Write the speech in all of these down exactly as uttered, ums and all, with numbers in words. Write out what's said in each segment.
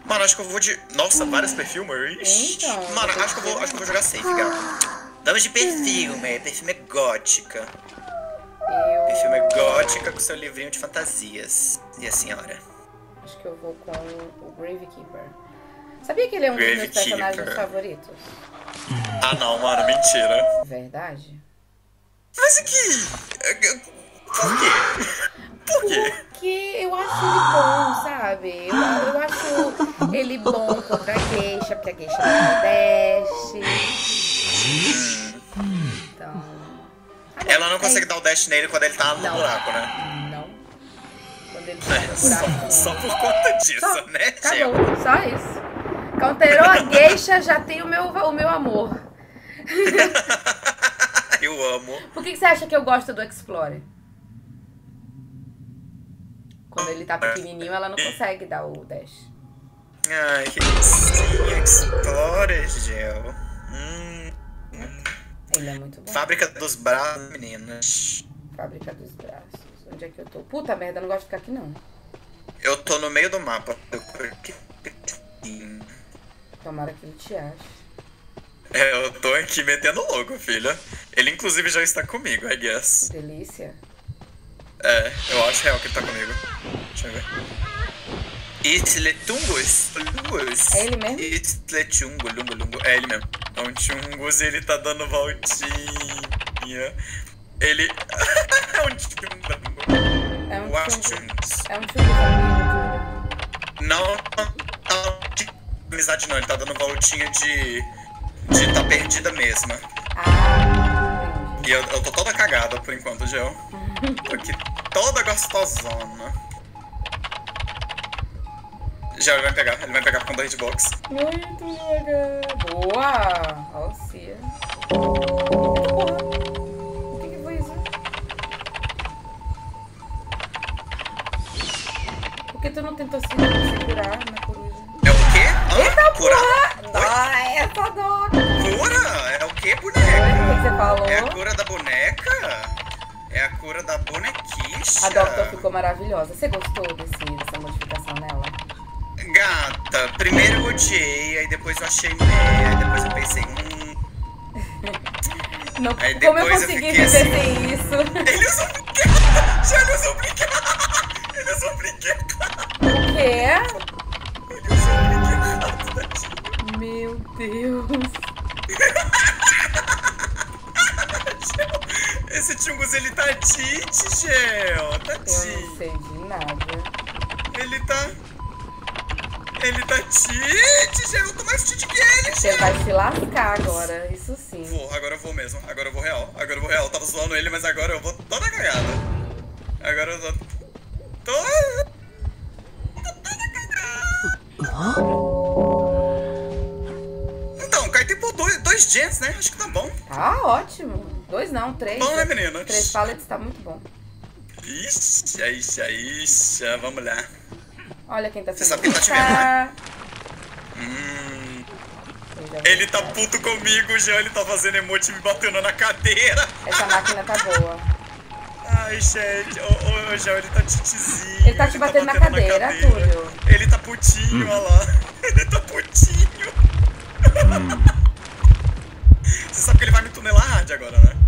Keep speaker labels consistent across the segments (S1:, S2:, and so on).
S1: Mano, acho que eu vou de... Nossa, vários perfumers.
S2: Então,
S1: mano, acho que, eu vou, acho que eu vou jogar safe, gato. Damos de perfume. Perfume é gótica.
S2: Eu...
S1: Perfume é gótica com seu livrinho de fantasias. E a senhora?
S2: Acho que eu vou com o Gravekeeper. Sabia que ele é um dos meus personagens favoritos?
S1: Ah, não, mano, mentira.
S2: Verdade?
S1: Mas aqui... Por quê? Por quê?
S2: Porque eu acho ele bom, sabe? Eu, eu acho ele bom contra a geisha, porque a geisha não desce. Então...
S1: Ela não consegue dar o dash nele quando ele tá no
S2: não.
S1: buraco, né?
S2: Não. Quando ele tá no buraco.
S1: Só, só por conta disso,
S2: só,
S1: né,
S2: acabou, só isso. Counterou a geisha, já tem o meu, o meu amor.
S1: Eu amo.
S2: Por que, que você acha que eu gosto do Explorer? Quando ele tá pequenininho, ela não consegue dar o dash.
S1: Ai, que delícia. Explorer, Gel. Hum.
S2: Ele é muito bom.
S1: Fábrica dos braços, meninas.
S2: Fábrica dos braços. Onde é que eu tô? Puta merda, eu não gosto de ficar aqui, não.
S1: Eu tô no meio do mapa.
S2: Tomara que ele te ache.
S1: É, eu tô aqui metendo louco, filha. Ele, inclusive, já está comigo, I guess.
S2: Que delícia.
S1: É, eu acho real que ele tá comigo. Deixa eu ver. Itletungus. Lungus.
S2: É ele mesmo?
S1: Itletungo, lungo, lungo. É ele mesmo. É um Chungus, ele tá dando voltinha. Ele... é um Chungus.
S2: É um
S1: Chungus.
S2: É um Chungus amigo, tudo.
S1: Não, não, de amizade não. Ele tá dando voltinha de... de tá perdida mesmo.
S2: Ah, entendi.
S1: E eu, eu tô toda cagada por enquanto, Gel. Tô aqui toda gostosona. Já ele vai pegar, ele vai pegar com dois hitbox.
S2: Muito legal. Boa! Alcia. Porra. O que que foi isso? Por que tu não tentou se segurar na coruja?
S1: É o quê? Hã?
S2: Eita
S1: Curar?
S2: porra! Ai, essa dó!
S1: Cura? É o quê, boneca?
S2: O que você falou?
S1: É a cura da boneca? É a cura da bonequicha.
S2: A Doctor ficou maravilhosa. Você gostou desse, dessa modificação nela?
S1: Gata, primeiro eu odiei, aí depois eu achei meia, aí depois eu pensei, hum...
S2: Não,
S1: aí
S2: como eu
S1: depois eu
S2: consegui
S1: fiquei
S2: viver
S1: assim,
S2: sem isso?
S1: Ele usou brinquedo! Já ele usou brinquedo! Ele usou brinquedo!
S2: O quê?
S1: Ele usou brinquedo!
S2: Meu Deus!
S1: Esse Chungus, ele tá tite, Gel! Tá
S2: Eu
S1: tite!
S2: não sei de nada.
S1: Ele tá... Ele tá tite, Gel! Eu tô mais tite que ele,
S2: Você
S1: Gel!
S2: vai se lascar agora, isso sim.
S1: Vou, agora eu vou mesmo. Agora eu vou real. Agora eu vou real. Eu tava zoando ele, mas agora eu vou toda cagada. Agora eu tô... Tô... tô toda cagada. Então, cai por dois, dois gens, né? Acho que tá bom.
S2: Tá ótimo. Dois não, três.
S1: Bom, né, meninas?
S2: Três pallets tá muito bom.
S1: Ixi, ixi, ixi. Vamos lá.
S2: Olha quem tá
S1: Você
S2: sendo
S1: sabe quem tá te vendo, né?
S2: puta.
S1: Hum...
S2: Eu já vou
S1: Ele tá
S2: buscar.
S1: puto comigo, já. Ele tá fazendo emote me batendo na cadeira.
S2: Essa máquina tá boa.
S1: Ai, gente. Ô, ô, Gel, ele tá titizinho.
S2: Ele tá te batendo na cadeira, Túlio.
S1: Ele tá putinho, olha lá. Ele tá putinho. Você sabe que ele vai me tunelar hard agora, né?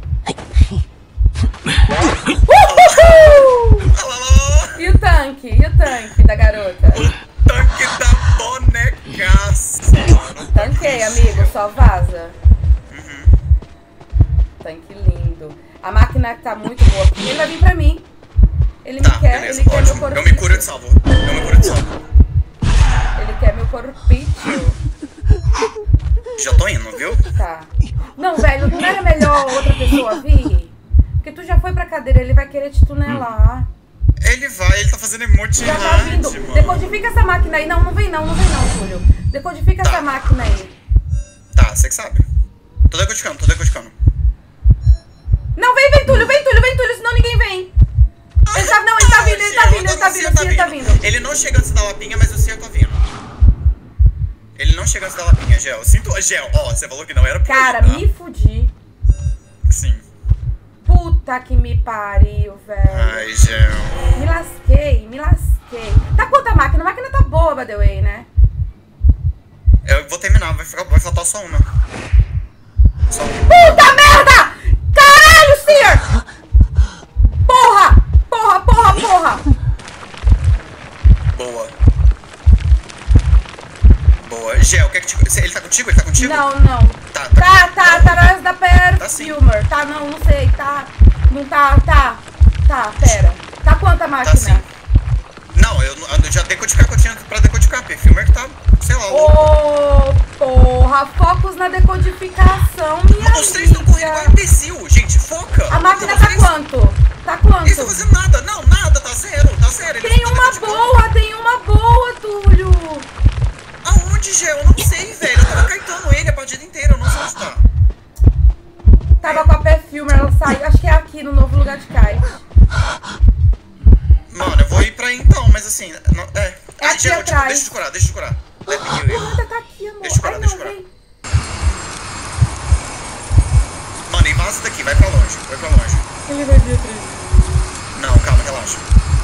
S2: Uhul!
S1: Olha lá, lá.
S2: E o tanque? E o tanque da garota?
S1: O tanque da bonecaça.
S2: Tanquei, amigo. Só vaza.
S1: Uhum.
S2: Tanque lindo. A máquina tá muito boa. Ele vai vir pra mim. Ele
S1: Tá,
S2: me quer,
S1: beleza,
S2: ele quer meu
S1: ótimo.
S2: corpinho.
S1: Eu me curo de salvo. Eu me curo de salvo.
S2: Ele quer meu corpinho.
S1: Já tô indo, viu?
S2: Tá. Não, velho, não era melhor outra pessoa vir? Porque tu já foi pra cadeira, ele vai querer te tunelar.
S1: Ele vai, ele tá fazendo emote
S2: Já tá
S1: hard,
S2: vindo.
S1: mano.
S2: Decodifica essa máquina aí. Não, não vem não, não vem não, Túlio. Decodifica
S1: Tá.
S2: essa máquina aí.
S1: Tá, você que sabe. Tô decodificando, tô decodificando.
S2: Não, vem, vem, Túlio, vem, Túlio, vem, Túlio, senão ninguém vem. Ele tá, não, ele tá vindo, ele tá vindo, ele tá vindo, o Cier tá vindo.
S1: Ele não chega antes da lapinha, mas o Cier tá vindo. Ele não chega antes da lapinha, Gel. Sinto... Gel, ó, você falou que não era pra
S2: Cara,
S1: ele, tá?
S2: me fudi.
S1: Sim.
S2: Puta que me pariu, velho.
S1: Ai, Gel.
S2: Me lasquei, me lasquei. Tá quanto a máquina? A máquina tá boa, by the way, né?
S1: vai, ficar, vai faltar só uma. Só uma.
S2: Puta merda! Caralho, Seer! Porra! Porra, porra, porra!
S1: Boa. Boa. Gel, quer que te... ele tá contigo? Ele tá contigo?
S2: Não, não.
S1: Tá,
S2: Tá,
S1: tá.
S2: tá, tá na hora da
S1: Tá
S2: perfumer. Tá, não, não sei, tá. Não tá, tá. Tá, pera. Tá quanta máquina?
S1: Tá sim. Não, eu, eu já decodificar que eu tinha pra decodificar. Perfumer que tá, sei lá.
S2: Ô, oh, porra, focos na decodificação, minha
S1: Os três estão correndo igual imbecil, gente, foca.
S2: A máquina
S1: Os
S2: tá
S1: três-
S2: quanto? Tá quanto?
S1: Eles estão fazendo nada. Não, nada, tá zero, tá zero. Eles
S2: Tem
S1: não
S2: uma
S1: estão decodificando.
S2: boa, tem uma boa, Túlio.
S1: Aonde, Gel? Eu não sei, velho. Eu tava caetando ele a partida inteira, eu não sei onde tá.
S2: Tava com a perfumer, ela saiu. Acho que é aqui, no novo lugar de kite.
S1: Mano, eu vou ir pra aí então, mas assim, não, é.
S2: É
S1: Ah,
S2: aqui
S1: Gel, tipo,
S2: atrás.
S1: deixa eu curar, deixa eu curar. Let me heal you.
S2: Puta, tá aqui, amor.
S1: Deixa eu curar,
S2: Ai,
S1: deixa
S2: não,
S1: eu curar.
S2: vem.
S1: Mano, e vaza daqui, vai pra longe, vai pra longe.
S2: Ele vai vir atrás.
S1: Não, calma, relaxa.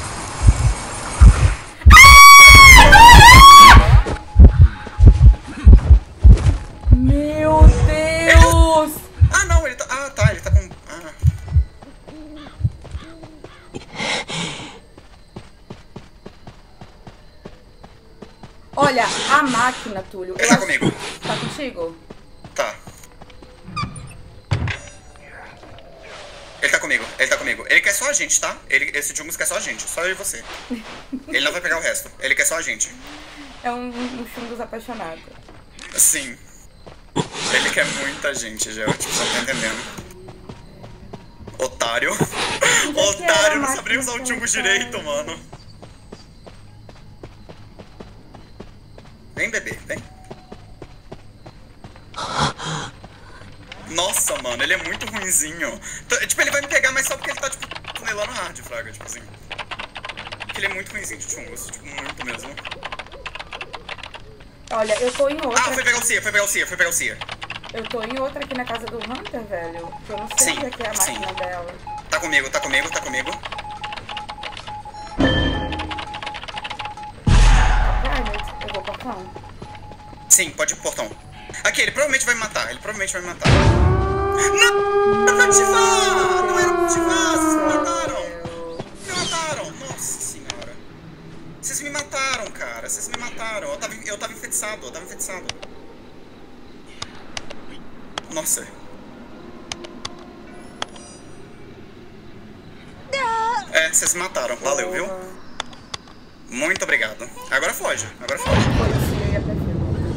S2: Meu Deus!
S1: Ah, não, ele tá. Ah, tá, ele tá com. Ah.
S2: Olha, a máquina, Túlio.
S1: Ele
S2: eu
S1: tá
S2: acho-
S1: comigo.
S2: Tá contigo?
S1: Tá. Ele tá comigo, ele tá comigo. Ele quer só a gente, tá? Ele, esse Jungus quer só a gente, só eu e você. Ele não vai pegar o resto, ele quer só a gente.
S2: É um, um chungos apaixonado.
S1: Sim. Ele quer muita gente, já. Tipo, você não tá entendendo. Otário.
S2: que era a
S1: Otário, não sabe nem
S2: máquina
S1: usar o Jungus
S2: que eu
S1: direito, mano. Vem, bebê, vem. Nossa, mano, ele é muito ruinzinho. T- Tipo, ele vai me pegar, mas só porque ele tá, tipo, tunelando hard, fraga, tipo assim. Porque ele é muito ruinzinho de Chungos, tipo, muito mesmo.
S2: Olha, eu tô em outra.
S1: Ah, foi pegar o Cia, foi pegar o Cia, foi pegar o Cia.
S2: Eu tô em outra aqui na casa do Hunter, velho. Que eu não sei
S1: Sim,
S2: onde é que é a
S1: sim.
S2: máquina dela.
S1: Tá comigo, tá comigo, tá comigo.
S2: Private, eu vou portão.
S1: Sim, pode ir pro portão. Aqui, ele provavelmente vai me matar, ele provavelmente vai me matar. Não! Não vai ativar! Não era pra ativar, vocês me mataram! Me mataram! Nossa senhora. Vocês me mataram, cara, vocês me mataram. Eu tava, eu tava enfeitiçado, eu tava enfeitiçado. Nossa. É, vocês me mataram, valeu, viu? Muito obrigado. Agora foge, agora foge.
S2: Foi o Cia e a perfil.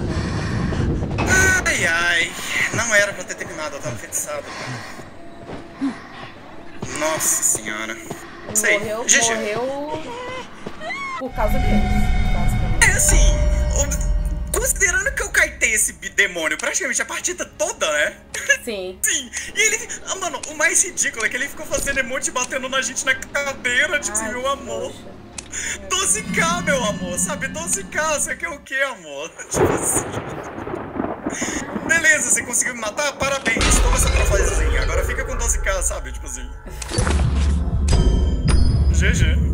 S1: Ai, ai. Não era pra ter terminado, eu tava enfeitiçado, cara. Nossa senhora. Sei,
S2: Morreu,
S1: G G.
S2: morreu por causa deles, basicamente.
S1: É assim, o- considerando que eu caetei esse bi- demônio praticamente a partida toda, né?
S2: Sim.
S1: Sim. E ele. Ah, mano, o mais ridículo é que ele ficou fazendo emote batendo na gente na cadeira, tipo assim,
S2: Ai,
S1: meu amor.
S2: poxa.
S1: doze K, meu amor, sabe? doze K, você quer o quê, amor? Tipo assim. Beleza, você conseguiu me matar? Parabéns, toma essa troféuzinha. Agora fica com doze K, sabe? Tipo assim. G G.